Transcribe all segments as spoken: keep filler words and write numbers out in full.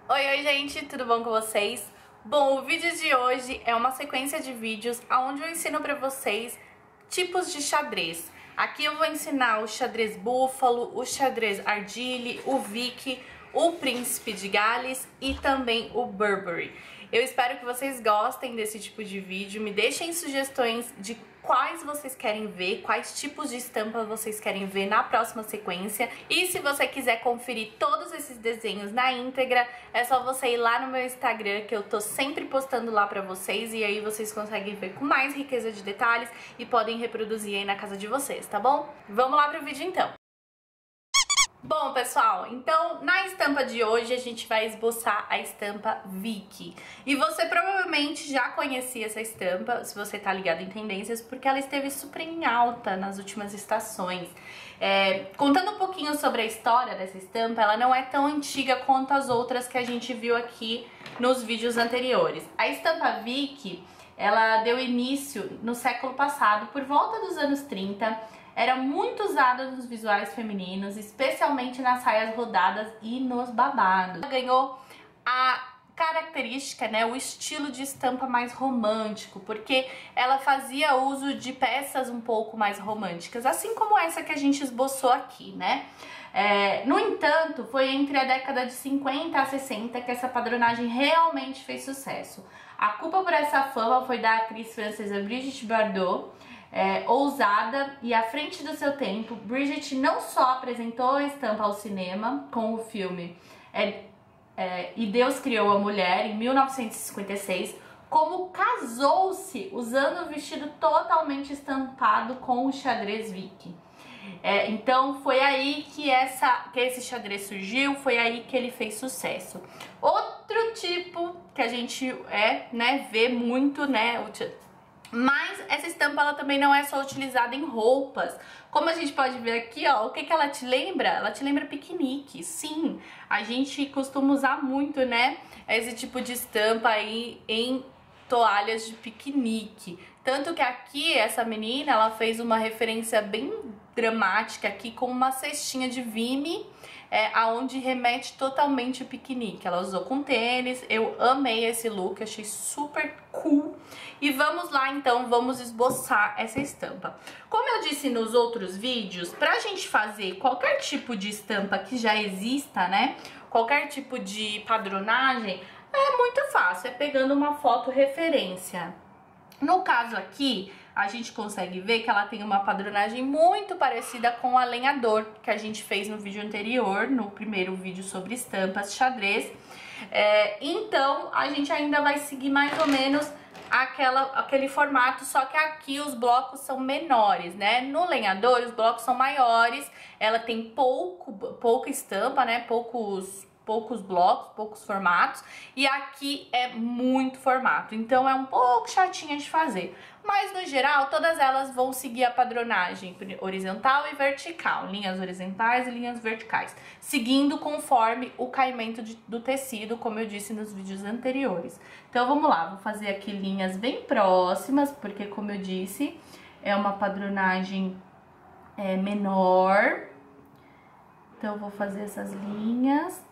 Oi, oi gente, tudo bom com vocês? Bom, o vídeo de hoje é uma sequência de vídeos onde eu ensino pra vocês tipos de xadrez. Aqui eu vou ensinar o xadrez búfalo, o xadrez ardile, o Vick, o príncipe de Gales e também o Burberry. Eu espero que vocês gostem desse tipo de vídeo, me deixem sugestões de quais vocês querem ver, quais tipos de estampa vocês querem ver na próxima sequência. E se você quiser conferir todos esses desenhos na íntegra, é só você ir lá no meu Instagram, que eu tô sempre postando lá pra vocês, e aí vocês conseguem ver com mais riqueza de detalhes e podem reproduzir aí na casa de vocês, tá bom? Vamos lá pro vídeo então! Bom, pessoal, então na estampa de hoje a gente vai esboçar a estampa Vick. E você provavelmente já conhecia essa estampa, se você tá ligado em tendências, porque ela esteve super em alta nas últimas estações. É, contando um pouquinho sobre a história dessa estampa, ela não é tão antiga quanto as outras que a gente viu aqui nos vídeos anteriores. A estampa Vick, ela deu início no século passado, por volta dos anos trinta, era muito usada nos visuais femininos, especialmente nas saias rodadas e nos babados. Ela ganhou a característica, né, o estilo de estampa mais romântico, porque ela fazia uso de peças um pouco mais românticas, assim como essa que a gente esboçou aqui, né? É, no entanto, foi entre a década de cinquenta a sessenta que essa padronagem realmente fez sucesso. A culpa por essa fama foi da atriz francesa Brigitte Bardot. É, ousada e à frente do seu tempo, Brigitte não só apresentou a estampa ao cinema com o filme é, é, E Deus Criou a Mulher, em mil novecentos e cinquenta e seis, como casou-se usando o vestido totalmente estampado com o xadrez Vick. É, então foi aí que, essa, que esse xadrez surgiu, foi aí que ele fez sucesso. Outro tipo que a gente é, né, vê muito, né, o mas essa estampa ela também não é só utilizada em roupas. Como a gente pode ver aqui, ó, o que que ela te lembra? Ela te lembra piquenique. Sim, a gente costuma usar muito, né, esse tipo de estampa aí em toalhas de piquenique. Tanto que aqui essa menina, ela fez uma referência bem dramática aqui com uma cestinha de Vimy, é, aonde remete totalmente ao piquenique. Ela usou com tênis, eu amei esse look, achei super cool. E vamos lá então, vamos esboçar essa estampa. Como eu disse nos outros vídeos, pra gente fazer qualquer tipo de estampa que já exista, né, qualquer tipo de padronagem, é muito fácil, é pegando uma foto referência. No caso aqui, a gente consegue ver que ela tem uma padronagem muito parecida com a lenhador, que a gente fez no vídeo anterior, no primeiro vídeo sobre estampas xadrez. É, então, a gente ainda vai seguir mais ou menos aquela, aquele formato, só que aqui os blocos são menores, né? No lenhador, os blocos são maiores, ela tem pouco, pouca estampa, né? Poucos... poucos blocos, poucos formatos, e aqui é muito formato, então é um pouco chatinha de fazer, mas no geral todas elas vão seguir a padronagem horizontal e vertical, linhas horizontais e linhas verticais, seguindo conforme o caimento de, do tecido, como eu disse nos vídeos anteriores. Então vamos lá, vou fazer aqui linhas bem próximas, porque como eu disse, é uma padronagem é, menor, então eu vou fazer essas linhas.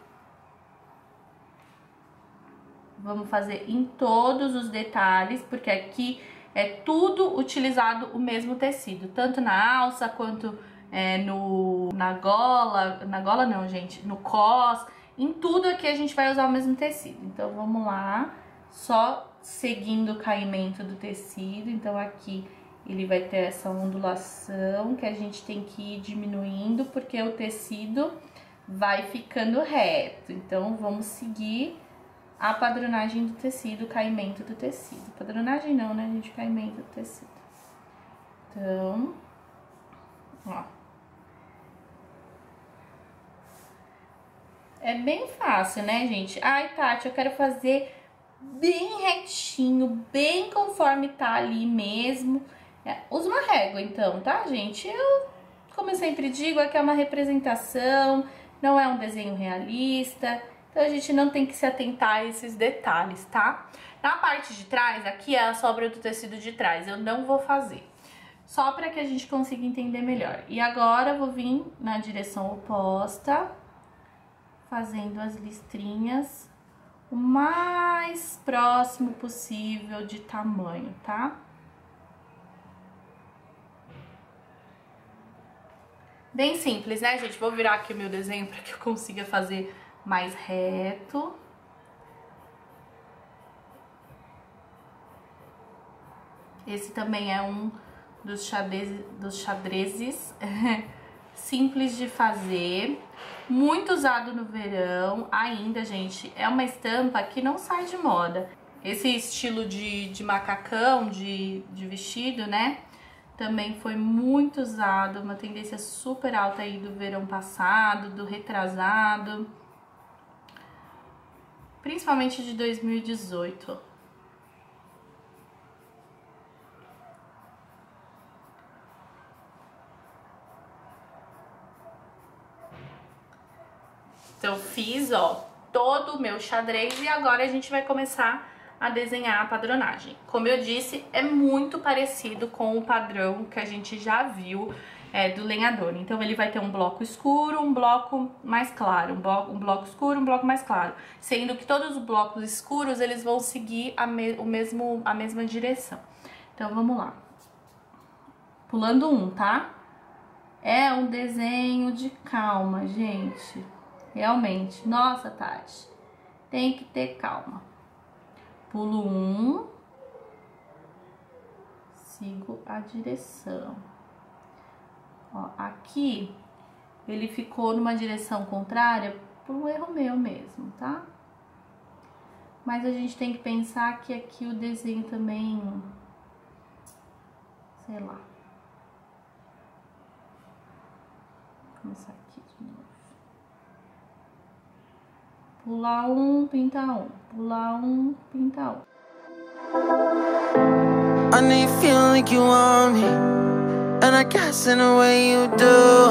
Vamos fazer em todos os detalhes, porque aqui é tudo utilizado o mesmo tecido, tanto na alça quanto é, no, na gola, na gola não, gente, no cos, em tudo aqui a gente vai usar o mesmo tecido. Então vamos lá, só seguindo o caimento do tecido. Então aqui ele vai ter essa ondulação que a gente tem que ir diminuindo, porque o tecido vai ficando reto. Então vamos seguir a padronagem do tecido, o caimento do tecido. Padronagem não, né, gente? Caimento do tecido. Então, ó. É bem fácil, né, gente? Ai, Tati, eu quero fazer bem retinho, bem conforme tá ali mesmo. É, usa uma régua, então, tá, gente? Eu, como eu sempre digo, aqui é uma representação, não é um desenho realista. Então a gente não tem que se atentar a esses detalhes, tá? Na parte de trás, aqui é a sobra do tecido de trás, eu não vou fazer. Só para que a gente consiga entender melhor. E agora eu vou vir na direção oposta, fazendo as listrinhas o mais próximo possível de tamanho, tá? Bem simples, né, gente? Vou virar aqui o meu desenho para que eu consiga fazer mais reto. Esse também é um dos xadrezes, dos xadrezes simples de fazer, muito usado no verão ainda, gente. É uma estampa que não sai de moda. Esse estilo de, de macacão, de, de vestido, né? Também foi muito usado, uma tendência super alta aí do verão passado, do retrasado, principalmente de dois mil e dezoito. Então, fiz, ó, todo o meu xadrez e agora a gente vai começar a desenhar a padronagem. Como eu disse, é muito parecido com o padrão que a gente já viu é, do lenhador. Então, ele vai ter um bloco escuro, um bloco mais claro, um bloco, um bloco escuro, um bloco mais claro. Sendo que todos os blocos escuros, eles vão seguir a, me o mesmo, a mesma direção. Então, vamos lá. Pulando um, tá? É um desenho de calma, gente. Realmente. Nossa, Tati, tem que ter calma. Pulo um, sigo a direção. Ó, aqui ele ficou numa direção contrária por um erro meu mesmo, tá? Mas a gente tem que pensar que aqui o desenho também, sei lá. Vou começar aqui de novo. Pular um, pinta um. Pular um, pinta um. I know you feel like you want me, and I guess in a way you do.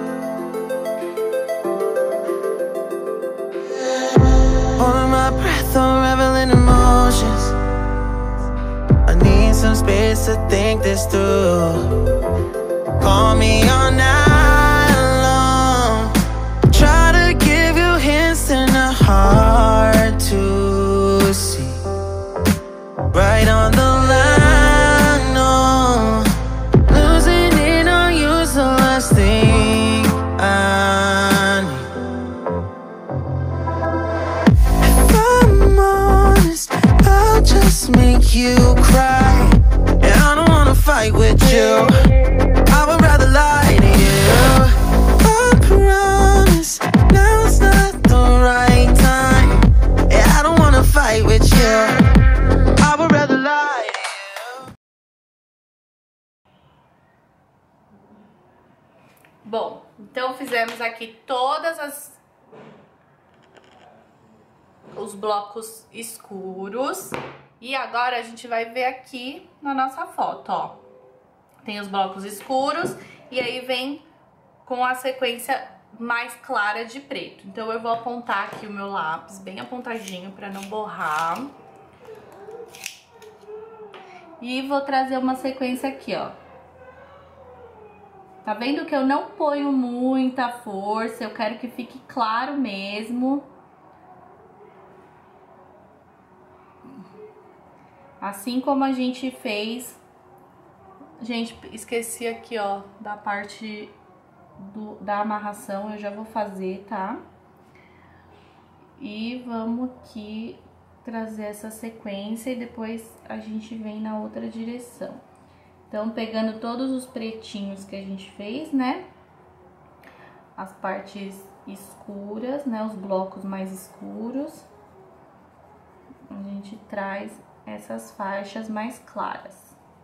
Holding my breath, unraveling emotions. I need some space to think this through. Call me all night long. Try to give you hints and a hard to see. Right on the line, no. Losing it on you's the last thing I need. If I'm honest, I'll just make you cry. And I don't wanna fight with you, I would rather lie to you. I promise, now's not the right time. And I don't wanna fight with you, I would rather lie to you. Bom, então fizemos aqui todas as os blocos escuros e agora a gente vai ver aqui na nossa foto, ó. Tem os blocos escuros e aí vem com a sequência mais clara de preto. Então eu vou apontar aqui o meu lápis bem apontadinho para não borrar. E vou trazer uma sequência aqui, ó. Tá vendo que eu não ponho muita força, eu quero que fique claro mesmo. Assim como a gente fez. Gente, esqueci aqui, ó, da parte do, da amarração, eu já vou fazer, tá? E vamos aqui trazer essa sequência e depois a gente vem na outra direção. Então, pegando todos os pretinhos que a gente fez, né? As partes escuras, né? Os blocos mais escuros. A gente traz essas faixas mais claras.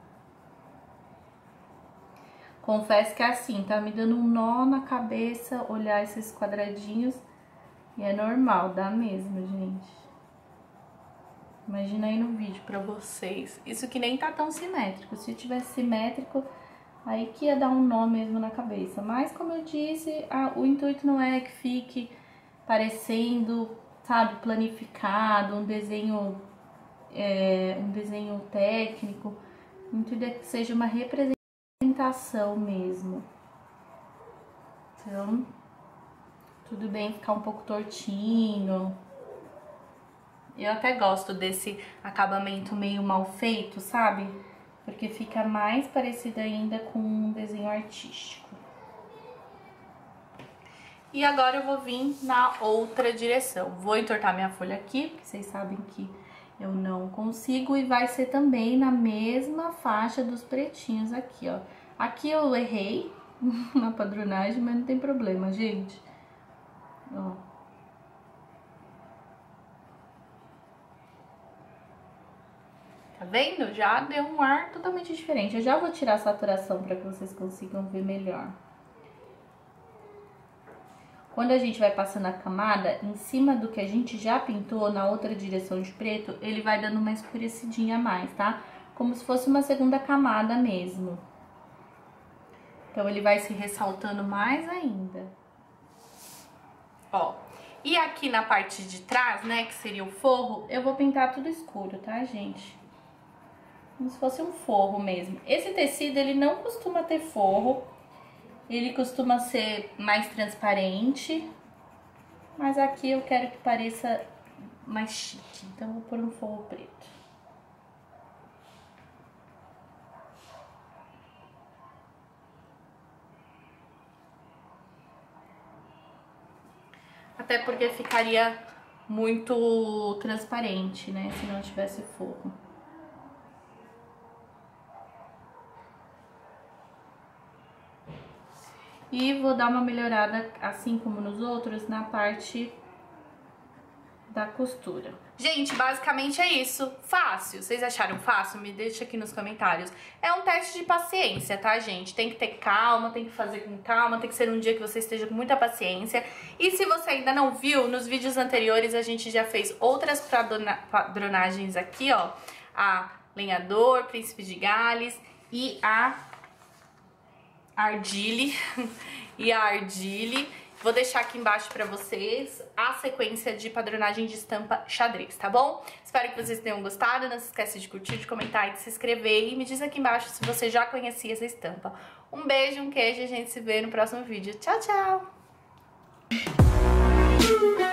Confesso que é assim, tá me dando um nó na cabeça olhar esses quadradinhos. E é normal, dá mesmo, gente. Imagina aí no vídeo pra vocês. Isso que nem tá tão simétrico. Se tivesse simétrico, aí que ia dar um nó mesmo na cabeça. Mas, como eu disse, a, o intuito não é que fique parecendo, sabe, planificado, um desenho, é, um desenho técnico. O intuito é que seja uma representação mesmo. Então, tudo bem ficar um pouco tortinho. Eu até gosto desse acabamento meio mal feito, sabe? Porque fica mais parecido ainda com um desenho artístico. E agora eu vou vir na outra direção. Vou entortar minha folha aqui, porque vocês sabem que eu não consigo. E vai ser também na mesma faixa dos pretinhos aqui, ó. Aqui eu errei na padronagem, mas não tem problema, gente. Ó. Tá vendo? Já deu um ar totalmente diferente. Eu já vou tirar a saturação para que vocês consigam ver melhor. Quando a gente vai passando a camada, em cima do que a gente já pintou na outra direção de preto, ele vai dando uma escurecidinha a mais, tá? Como se fosse uma segunda camada mesmo. Então, ele vai se ressaltando mais ainda. Ó, e aqui na parte de trás, né, que seria o forro, eu vou pintar tudo escuro, tá, gente? Como se fosse um forro mesmo. Esse tecido, ele não costuma ter forro. Ele costuma ser mais transparente, mas aqui eu quero que pareça mais chique, então eu vou pôr um forro preto. Até porque ficaria muito transparente, né, se não tivesse forro. E vou dar uma melhorada, assim como nos outros, na parte da costura. Gente, basicamente é isso. Fácil. Vocês acharam fácil? Me deixa aqui nos comentários. É um teste de paciência, tá, gente? Tem que ter calma, tem que fazer com calma, tem que ser um dia que você esteja com muita paciência. E se você ainda não viu, nos vídeos anteriores a gente já fez outras padronagens aqui, ó. A Lenhador, Príncipe de Gales e a Ardile e a Ardile. Vou deixar aqui embaixo pra vocês a sequência de padronagem de estampa xadrez, tá bom? Espero que vocês tenham gostado. Não se esqueça de curtir, de comentar e de se inscrever. E me diz aqui embaixo se você já conhecia essa estampa. Um beijo, um queijo e a gente se vê no próximo vídeo. Tchau, tchau!